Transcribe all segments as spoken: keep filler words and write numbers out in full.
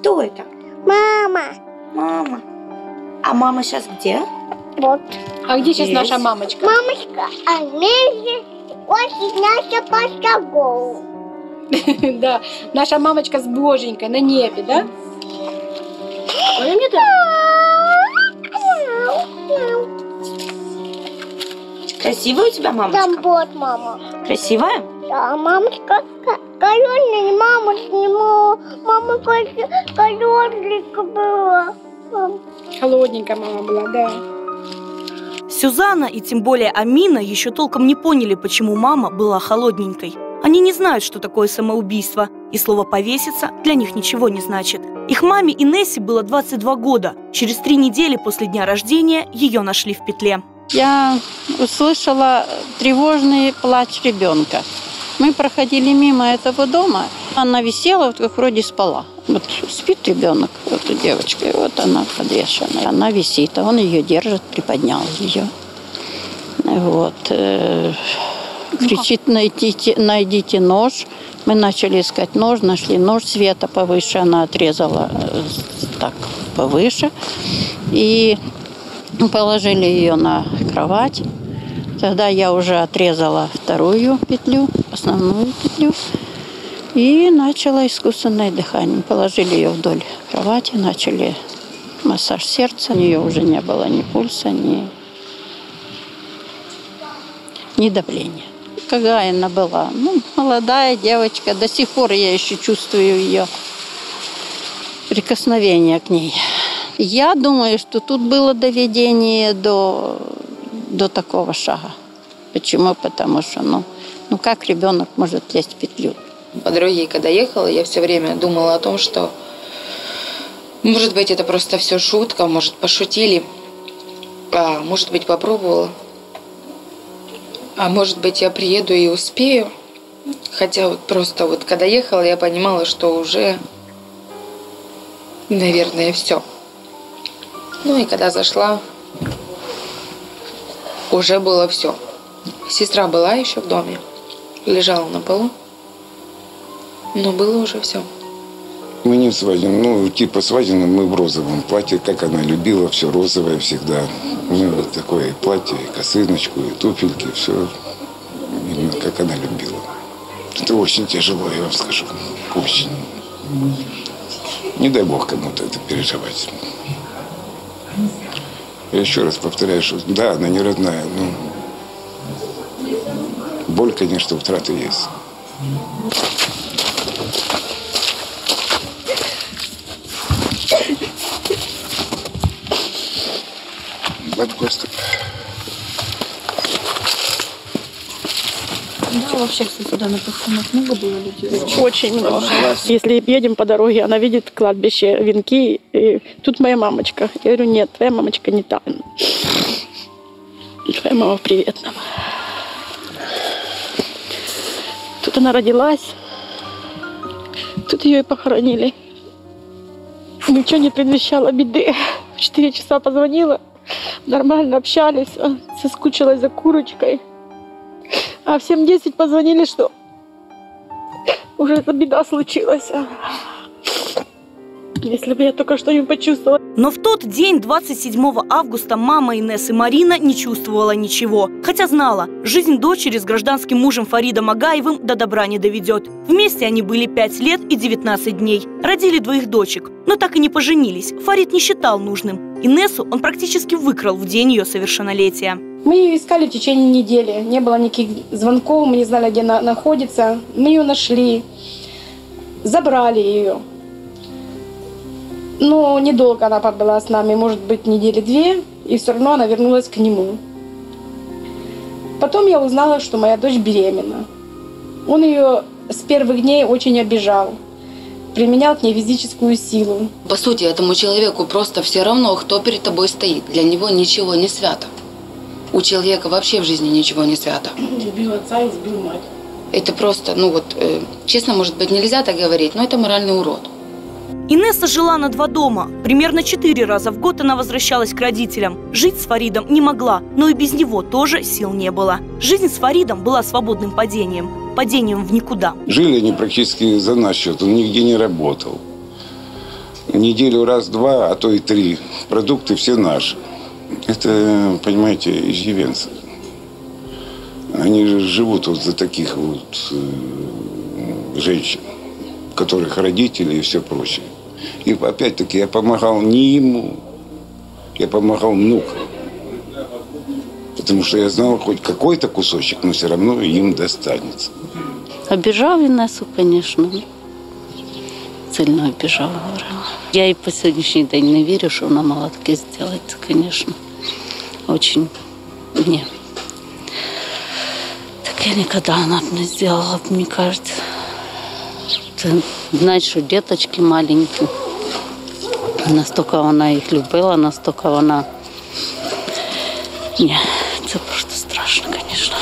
Кто это? Мама. Мама. А мама сейчас где? Вот. А где сейчас Здесь. наша мамочка? Мамочка, а вместе очень наша пошагу. Да, наша мамочка с Боженькой на небе, да? Ой, мне так. Красивая у тебя мамочка? Там вот мама. Красивая? Да, мамочка колёная, мама с нему. Мама колёненькая была. Холодненькая мама была, да. Сюзанна и тем более Амина еще толком не поняли, почему мама была холодненькой. Они не знают, что такое самоубийство, и слово «повеситься» для них ничего не значит. Их маме Инессе было двадцать два года. Через три недели после дня рождения ее нашли в петле. Я услышала тревожный плач ребенка. Мы проходили мимо этого дома. Она висела, вот как вроде спала. Вот спит ребенок, вот девочка, и вот она подвешенная. Она висит, а он ее держит, приподнял ее. Вот. Кричит: найдите, найдите нож. Мы начали искать нож, нашли нож, Света повыше, она отрезала так повыше. И положили ее на кровать. Тогда я уже отрезала вторую петлю, основную петлю, и начала искусственное дыхание. Положили ее вдоль кровати, начали массаж сердца. У нее уже не было ни пульса, ни, ни давления. Какая она была? Ну, молодая девочка. До сих пор я еще чувствую ее прикосновение к ней. Я думаю, что тут было доведение до, до такого шага. Почему? Потому что, ну, ну как ребенок может лезть в петлю? По дороге, когда ехала, я все время думала о том, что, может быть, это просто все шутка, может, пошутили, а может быть, попробовала. А может быть, я приеду и успею. Хотя вот просто вот когда ехала, я понимала, что уже, наверное, все. Ну и когда зашла, уже было все. Сестра была еще в доме, лежала на полу, но было уже все. Мы не в свадебном, ну, типа свадебном, мы в розовом платье, как она любила, все розовое всегда. Ну, вот такое платье, и косыночку, и туфельки, все именно как она любила. Это очень тяжело, я вам скажу, очень. Не дай бог кому-то это переживать. Я еще раз повторяю, что да, она не родная, но боль, конечно, утраты есть. Просто. Да, вообще, кстати, да, на похоронах много было людей. Очень много. Если едем по дороге, она видит кладбище, венки, и тут моя мамочка. Я говорю: нет, твоя мамочка не там. Твоя мама в приветном. Тут она родилась, тут ее и похоронили. Ничего не предвещало беды. В четыре часа позвонила, нормально общались, соскучилась за курочкой. А в семь десять позвонили, что уже эта беда случилась. Если бы я только что не почувствовала. Но в тот день, двадцать седьмого августа, мама Инессы Марина не чувствовала ничего. Хотя знала, жизнь дочери с гражданским мужем Фаридом Агаевым до добра не доведет. Вместе они были пять лет и девятнадцать дней. Родили двоих дочек, но так и не поженились. Фарид не считал нужным. Инессу он практически выкрал в день ее совершеннолетия. Мы ее искали в течение недели. Не было никаких звонков, мы не знали, где она находится. Мы ее нашли, забрали ее. Но недолго она побыла с нами, может быть, недели две, и все равно она вернулась к нему. Потом я узнала, что моя дочь беременна. Он ее с первых дней очень обижал, применял к ней физическую силу. По сути, этому человеку просто все равно, кто перед тобой стоит. Для него ничего не свято. У человека вообще в жизни ничего не свято. Любил отца и избил мать. Это просто, ну вот, э, честно, может быть, нельзя так говорить, но это моральный урод. Инесса жила на два дома. Примерно четыре раза в год она возвращалась к родителям. Жить с Фаридом не могла, но и без него тоже сил не было. Жизнь с Фаридом была свободным падением. Падением в никуда. Жили они практически за наш счет, он нигде не работал. Неделю раз-два, а то и три. Продукты все наши. Это, понимаете, иждивенцы. Они же живут вот за таких вот э, женщин, которых родители и все прочее. И опять-таки я помогал не ему, я помогал внукам. Потому что я знал, хоть какой-то кусочек, но все равно им достанется. Обижал Инессу, конечно. Сильно обижал, говорила. Я и по сегодняшний день не верю, что она могла таки сделать, конечно. Очень не. Так я никогда она бы не сделала, мне кажется. Знать, что деточки маленькие. Настолько она их любила, настолько она... Не, это просто страшно, конечно.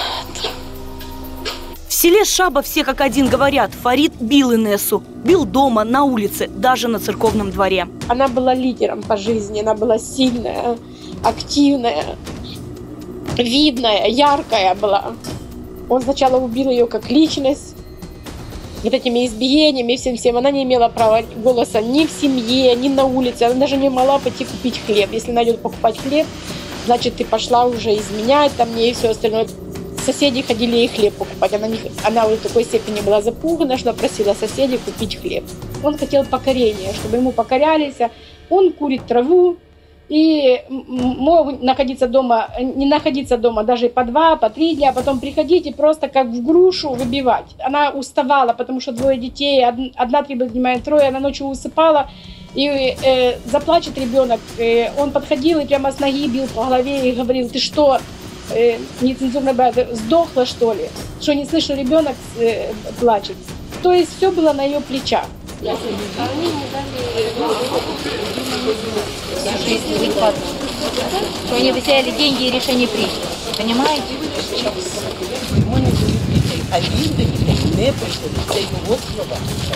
В селе Шаба все как один говорят, Фарид бил Инессу. Бил дома, на улице, даже на церковном дворе. Она была лидером по жизни, она была сильная, активная, видная, яркая была. Он сначала убил ее как личность, вот этими избиениями, всем-всем. Она не имела права голоса ни в семье, ни на улице. Она даже не могла пойти купить хлеб. Если она идет покупать хлеб, значит, ты пошла уже изменять там мне и все остальное. Соседи ходили ей хлеб покупать. Она, не, она уже в такой степени была запугана, что просила соседей купить хлеб. Он хотел покорения, чтобы ему покорялись. Он курит траву и мог находиться дома, не находиться дома даже по два, по три дня, а потом приходить и просто как в грушу выбивать. Она уставала, потому что двое детей, одна требует внимания, трое, она ночью усыпала. И э, заплачет ребенок, э, он подходил и прямо с ноги бил по голове и говорил: ты что, э, нецензурно говоря, сдохла что ли? Что не слышу, ребенок э, плачет. То есть все было на ее плечах. Что они взяли деньги и решение приняли. Понимаете? Один до дітей не прийшли, це його слова.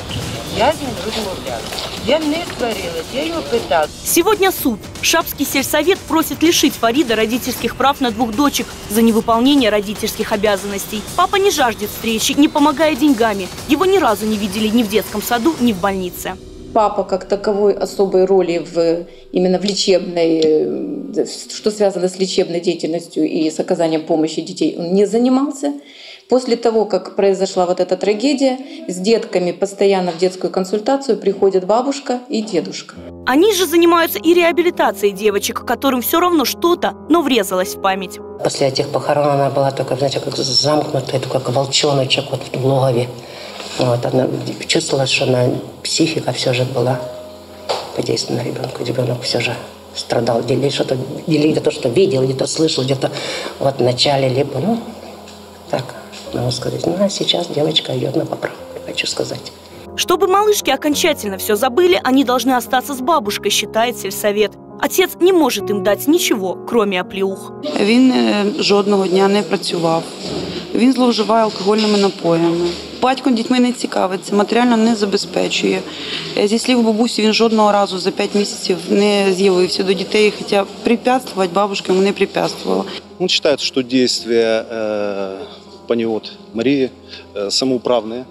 Я з ним розмовляла. Я не сварилась, я його питала. Сегодня суд. Шабский сельсовет просит лишить Фарида родительских прав на двух дочек за невыполнение родительских обязанностей. Папа не жаждет встречи, не помогая деньгами. Его ни разу не видели ни в детском саду, ни в больнице. Папа как таковой особой роли в, именно в лечебной, что связано с лечебной деятельностью и с оказанием помощи детей, он не занимался. После того, как произошла вот эта трагедия, с детками постоянно в детскую консультацию приходят бабушка и дедушка. Они же занимаются и реабилитацией девочек, которым все равно что-то, но врезалось в память. После этих похорон она была только, знаете, как замкнутая, как волчоночек вот в логове. Вот, она чувствовала, что она, психика все же была подействована на ребенка. Ребенок все же страдал. Или что-то, или где-то что видел, где-то слышал, где-то вот в начале, либо, ну, так, могу сказать. Ну, а сейчас девочка идет на поправку, хочу сказать. Чтобы малышки окончательно все забыли, они должны остаться с бабушкой, считает сельсовет. Отец не может им дать ничего, кроме оплеух. Він жодного дня не працював. Він зловживає алкогольними напоями. Батько дітьми не цікавиться, матеріально не забезпечує. Зі слів бабусі, він жодного разу за п'ять місяців не з'явився до дітей, хоча препятствовать бабушка ему не препятствовала. Он считает, что действия э, паниот Марии э, самоуправные,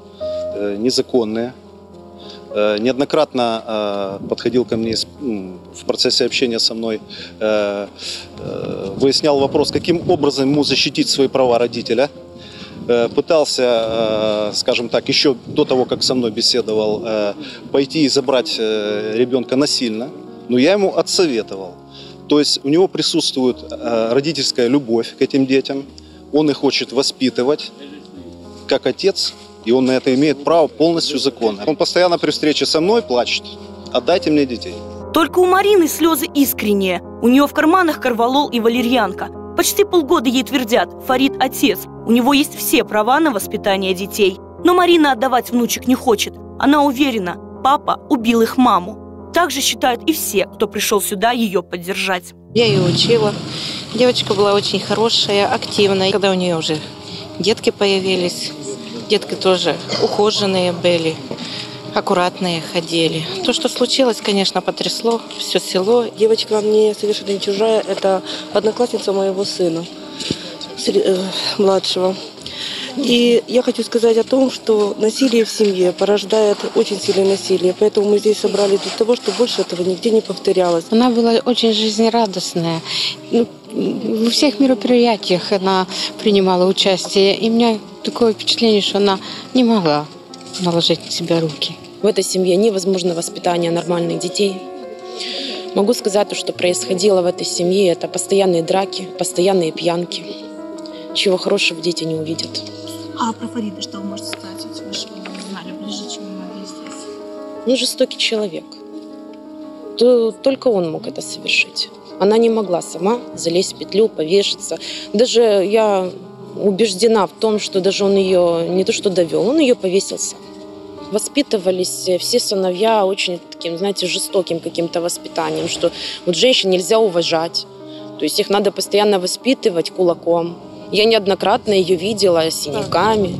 э, незаконные. Э, неоднократно э, подходил ко мне э, в процессе общения со мной, э, э, выяснял вопрос, каким образом ему защитить свои права родителя. Э, пытался, э, скажем так, еще до того, как со мной беседовал, э, пойти и забрать э, ребенка насильно, но я ему отсоветовал. То есть у него присутствует э, родительская любовь к этим детям, он их хочет воспитывать как отец, и он на это имеет право полностью законно. Он постоянно при встрече со мной плачет: отдайте мне детей. Только у Марины слезы искренние. У нее в карманах корвалол и валерьянка. Почти полгода ей твердят: Фарид – отец, у него есть все права на воспитание детей. Но Марина отдавать внучек не хочет. Она уверена, папа убил их маму. Так же считают и все, кто пришел сюда ее поддержать. Я ее учила. Девочка была очень хорошая, активная. Когда у нее уже детки появились, детки тоже ухоженные были, аккуратные ходили. То, что случилось, конечно, потрясло все село. Девочка мне совершенно не чужая. Это одноклассница моего сына, младшего. И я хочу сказать о том, что насилие в семье порождает очень сильное насилие. Поэтому мы здесь собрались для того, чтобы больше этого нигде не повторялось. Она была очень жизнерадостная. Ну, во всех мероприятиях она принимала участие. И у меня такое впечатление, что она не могла наложить на себя руки. В этой семье невозможно воспитание нормальных детей. Могу сказать, что происходило в этой семье, это постоянные драки, постоянные пьянки. Чего хорошего дети не увидят. А про Фарида что вы можете сказать? Вы же знали ближе, чем мы могли здесь. Ну, жестокий человек. То, только он мог это совершить. Она не могла сама залезть в петлю, повешаться. Даже я убеждена в том, что даже он ее не то что довел, он ее повесил сам. Воспитывались все сыновья очень таким, знаете, жестоким каким-то воспитанием, что вот женщин нельзя уважать, то есть их надо постоянно воспитывать кулаком. Я неоднократно ее видела с синяками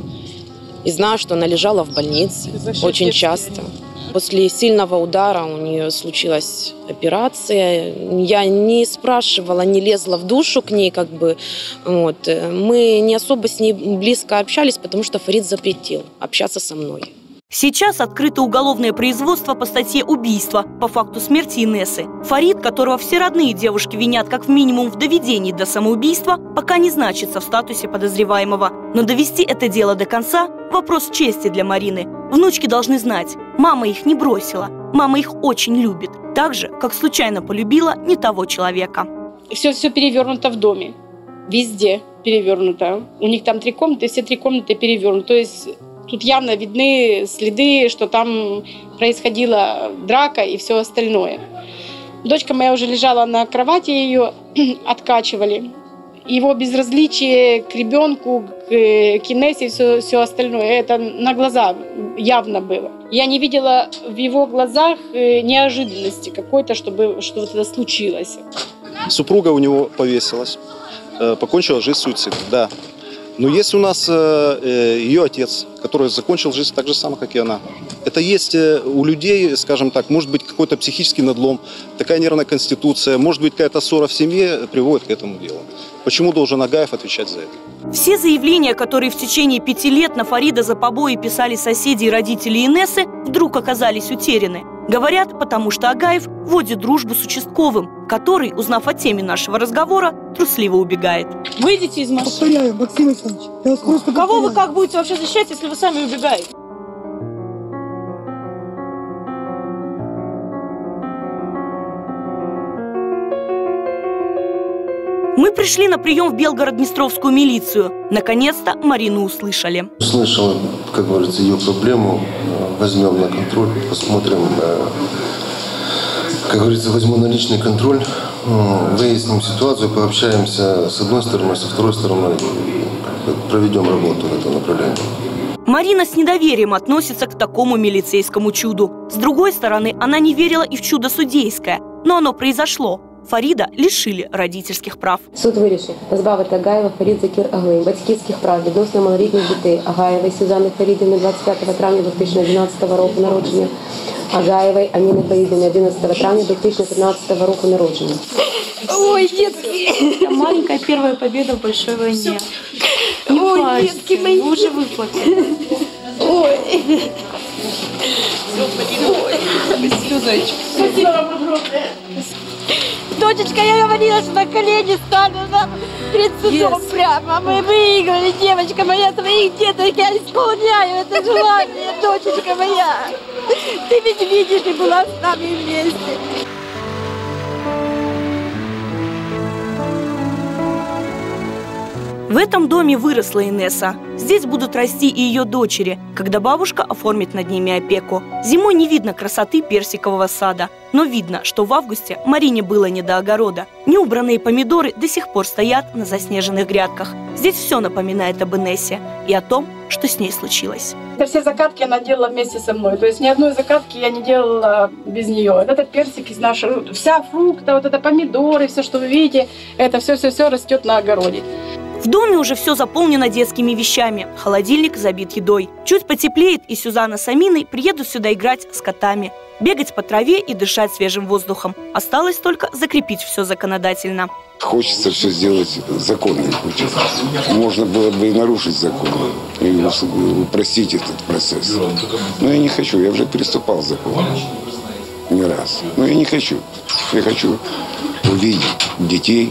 и знаю, что она лежала в больнице очень часто. После сильного удара у нее случилась операция. Я не спрашивала, не лезла в душу к ней, как бы. Вот. Мы не особо с ней близко общались, потому что Фарид запретил общаться со мной. Сейчас открыто уголовное производство по статье «Убийство» по факту смерти Инессы. Фарид, которого все родные девушки винят как минимум в доведении до самоубийства, пока не значится в статусе подозреваемого. Но довести это дело до конца – вопрос чести для Марины. Внучки должны знать, мама их не бросила, мама их очень любит, так же, как случайно полюбила не того человека. Все, все перевернуто в доме, везде перевернуто. У них там три комнаты, все три комнаты перевернуты. То есть тут явно видны следы, что там происходила драка и все остальное. Дочка моя уже лежала на кровати, ее откачивали. Его безразличие к ребенку, к Инессе и все, все остальное, это на глаза явно было. Я не видела в его глазах неожиданности какой-то, чтобы что-то случилось. Супруга у него повесилась, покончила жизнь суицидом, да. Но есть у нас э, ее отец, который закончил жизнь так же само, как и она. Это есть у людей, скажем так, может быть какой-то психический надлом, такая нервная конституция, может быть какая-то ссора в семье приводит к этому делу. Почему должен Агаев отвечать за это? Все заявления, которые в течение пяти лет на Фарида за побои писали соседи и родители Инессы, вдруг оказались утеряны. Говорят, потому что Агаев вводит дружбу с участковым, который, узнав о теме нашего разговора, трусливо убегает. Выйдите из машины. Повторяю, Максим Александрович. Я вас просто Кого повторяю. вы как будете вообще защищать, если вы сами убегаете? Мы пришли на прием в Белгород-Днестровскую милицию. Наконец-то Марину услышали. Услышал, как говорится, ее проблему. Возьмем на контроль, посмотрим. Как говорится, возьму на личный контроль, выясним ситуацию, пообщаемся с одной стороны, со второй стороны, проведем работу в этом направлении. Марина с недоверием относится к такому милицейскому чуду. С другой стороны, она не верила и в чудо судейское. Но оно произошло. Фаріда лишили родительських прав. Суд вирішив позбавити Агаєва Фарід Закір Аглин батьківських прав відносно малолітніх дітей Агаєвої Сюзанни Фарідівни двадцять п'ятого травня дві тисячі дванадцятого року народження, Агаєвої Аміни Фарідівни одинадцятого травня дві тисячі п'ятнадцятого року народження. Ой, детки! Маленькая первая победа в большой войне. Не Ой, плачьте, детки мои. вы уже выплакали. Ой. Слезочек. Спасибо вам огромное. Дочечка, я говорила, что на колени стану на, перед судом yes. прямо. Мы выиграли, девочка моя, твоих деток. Я исполняю это желание, дочечка моя. Ты ведь видишь, и была с нами вместе. В этом доме выросла Инесса. Здесь будут расти и ее дочери, когда бабушка оформит над ними опеку. Зимой не видно красоты персикового сада, но видно, что в августе Марине было не до огорода. Неубранные помидоры до сих пор стоят на заснеженных грядках. Здесь все напоминает об Инессе и о том, что с ней случилось. Это все закатки она делала вместе со мной. То есть ни одной закатки я не делала без нее. Это персик из нашего, вся фрукта, вот это помидоры, все, что вы видите, это все-все-все растет на огороде. В доме уже все заполнено детскими вещами. Холодильник забит едой. Чуть потеплеет, и Сюзанна с Аминой приедут сюда играть с котами, бегать по траве и дышать свежим воздухом. Осталось только закрепить все законодательно. Хочется все сделать законным путем. Можно было бы и нарушить закон, и упростить этот процесс. Но я не хочу, я уже переступал закон не раз. Но я не хочу. Я хочу увидеть детей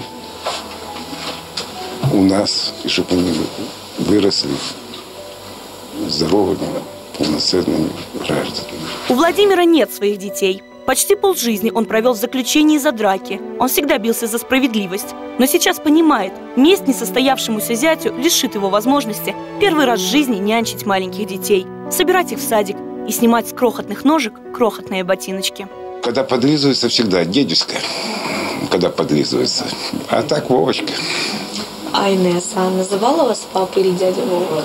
у нас, и чтобы они выросли здоровыми, полноценными гражданами. У Владимира нет своих детей. Почти полжизни он провел в заключении за драки. Он всегда бился за справедливость. Но сейчас понимает, месть несостоявшемуся зятю лишит его возможности первый раз в жизни нянчить маленьких детей, собирать их в садик и снимать с крохотных ножек крохотные ботиночки. Когда подлизывается, всегда дедушка, когда подлизывается. А так Вовочка. А Инесса называла вас папой или дядя Вовка?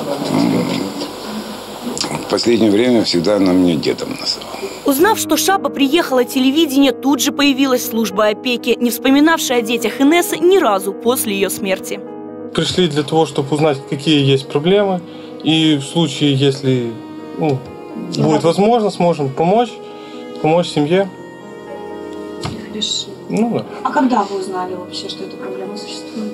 В последнее время всегда она меня дедом называла. Узнав, что Шаба приехала телевидение, тут же появилась служба опеки, не вспоминавшая о детях Инессы ни разу после ее смерти. Пришли для того, чтобы узнать, какие есть проблемы. И в случае, если ну, будет возможно, сможем помочь, помочь семье. Хорошо. Ну да. А когда вы узнали вообще, что эта проблема существует?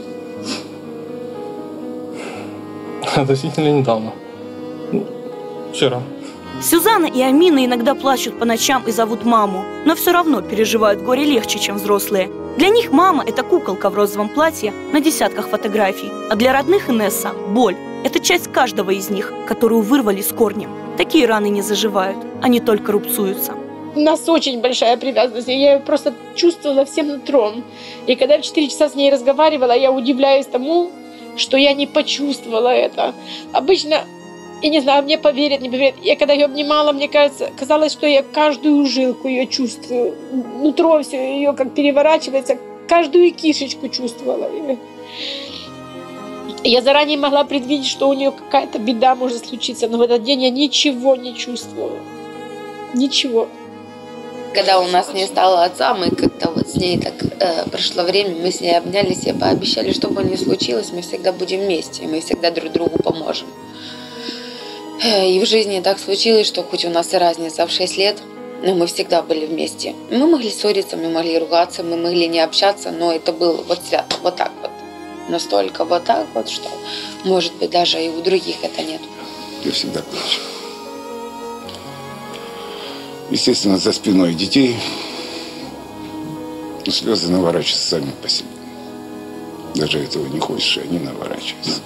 Относительно недавно. Вчера. Сюзанна и Амина иногда плачут по ночам и зовут маму, но все равно переживают горе легче, чем взрослые. Для них мама – это куколка в розовом платье на десятках фотографий, а для родных Инесса – боль. Это часть каждого из них, которую вырвали с корнем. Такие раны не заживают, они только рубцуются. У нас очень большая привязанность, я ее просто чувствовала всем нутром. И когда я в четыре часа с ней разговаривала, я удивляюсь тому, что я не почувствовала это. Обычно, я не знаю, мне поверят, не поверят. Я когда ее обнимала, мне кажется, казалось, что я каждую жилку ее чувствую. Нутро все ее как переворачивается, каждую кишечку чувствовала. Я заранее могла предвидеть, что у нее какая-то беда может случиться, но в этот день я ничего не чувствовала. Ничего. Когда у нас не стало отца, мы как-то вот с ней так э, прошло время, мы с ней обнялись и пообещали, что бы ни случилось, мы всегда будем вместе, и мы всегда друг другу поможем. И в жизни так случилось, что хоть у нас и разница в шесть лет, но мы всегда были вместе. Мы могли ссориться, мы могли ругаться, мы могли не общаться, но это было вот свято, вот так вот. Настолько вот так вот, что, может быть, даже и у других это нет. Я всегда плачу. Естественно, за спиной детей слезы наворачиваются сами по себе. Даже этого не хочешь, они наворачиваются.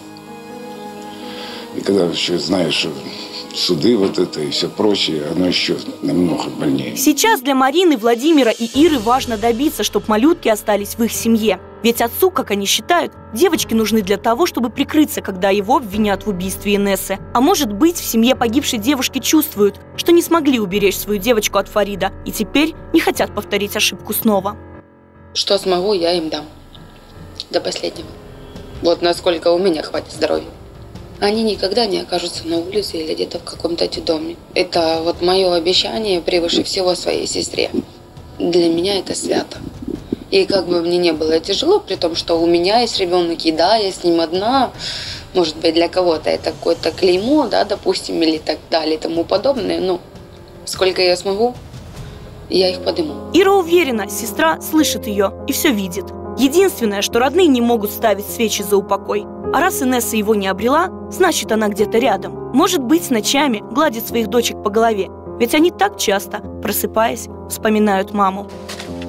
И когда еще знаешь, что суды вот это и все прочее, оно еще намного больнее. Сейчас для Марины, Владимира и Иры важно добиться, чтобы малютки остались в их семье. Ведь отцу, как они считают, девочки нужны для того, чтобы прикрыться, когда его обвинят в убийстве Инессы. А может быть, в семье погибшей девушки чувствуют, что не смогли уберечь свою девочку от Фарида и теперь не хотят повторить ошибку снова. Что смогу, я им дам. До последнего. Вот насколько у меня хватит здоровья. Они никогда не окажутся на улице или где-то в каком-то детдоме. Это вот мое обещание превыше всего своей сестре. Для меня это свято. И как бы мне не было тяжело, при том, что у меня есть ребенок, и да, я с ним одна. Может быть, для кого-то это какое-то клеймо, да, допустим, или так далее, и тому подобное. Но сколько я смогу, я их подниму. Ира уверена, сестра слышит ее и все видит. Единственное, что родные не могут ставить свечи за упокой. А раз Инесса его не обрела, значит, она где-то рядом. Может быть, ночами гладит своих дочек по голове. Ведь они так часто, просыпаясь, вспоминают маму.